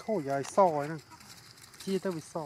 Thôi dài so nè, chia tới bị so.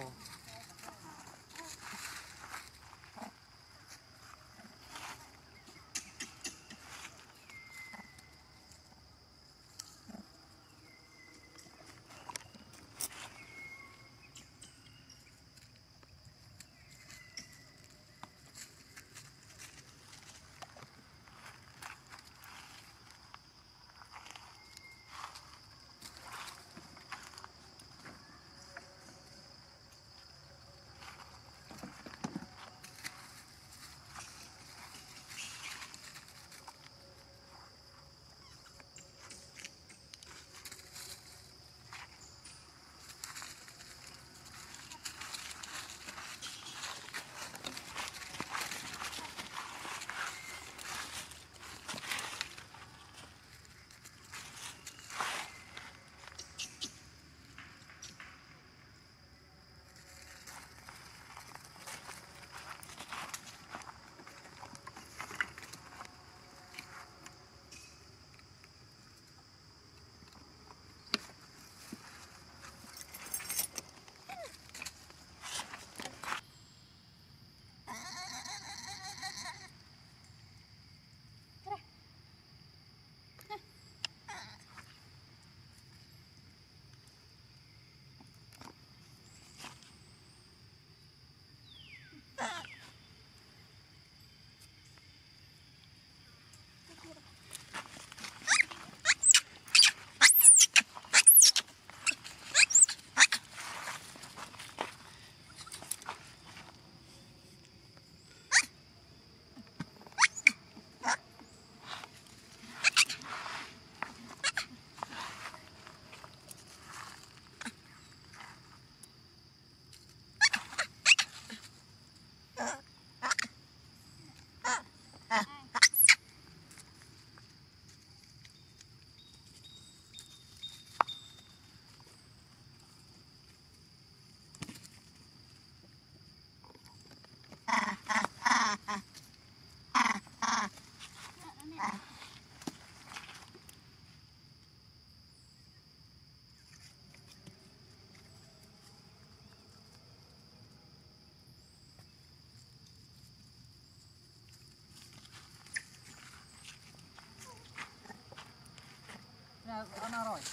Ana rồi.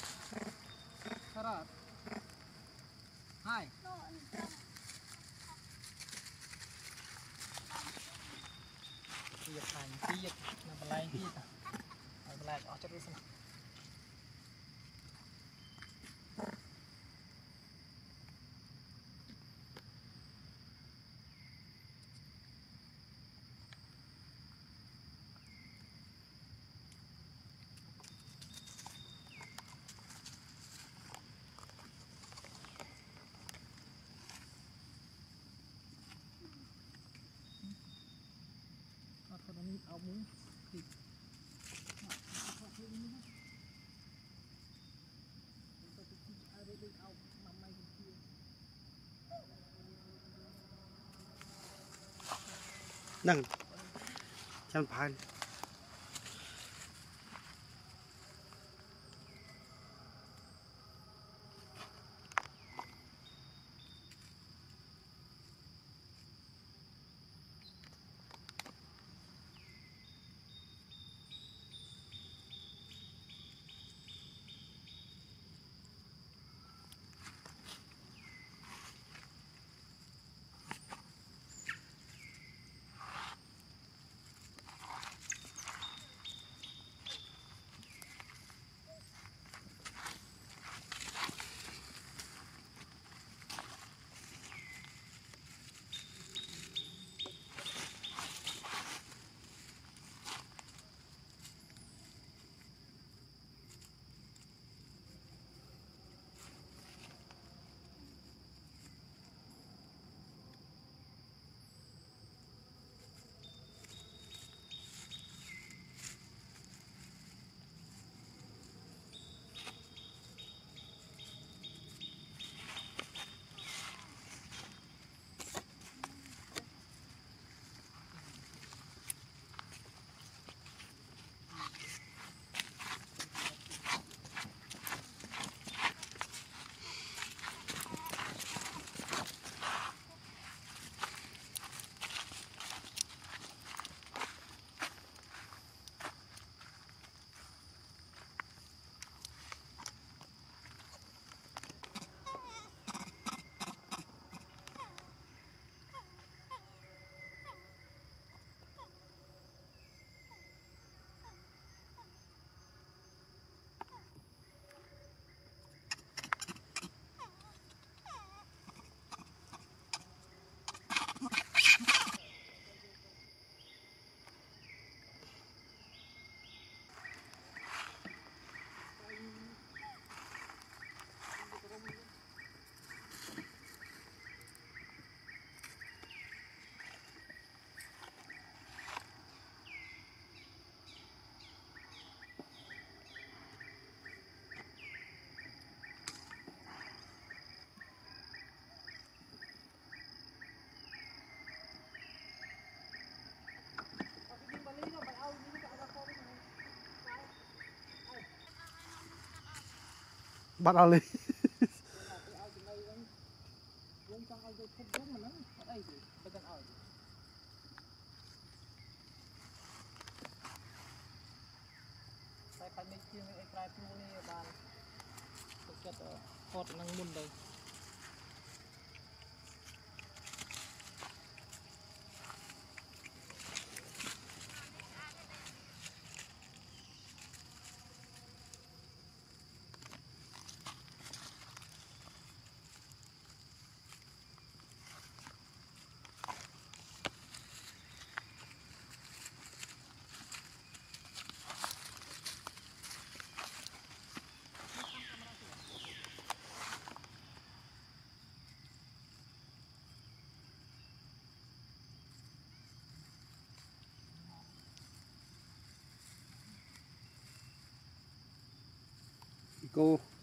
Sarah. Hai. Tiệt thành tiệt, làm lại tiệt. Làm lại ở chỗ đó. Áo muốn thịt Nâng chân pan. bắt ao lên យើងចង់ឲ្យយកឈប់វិញហ្នឹងអត់អីទេបើមិនឲ្យតែខាងនេះជាងអេក្រែព្យួរនេះបានទឹកចិត្តផតនឹងមុនទៅ cô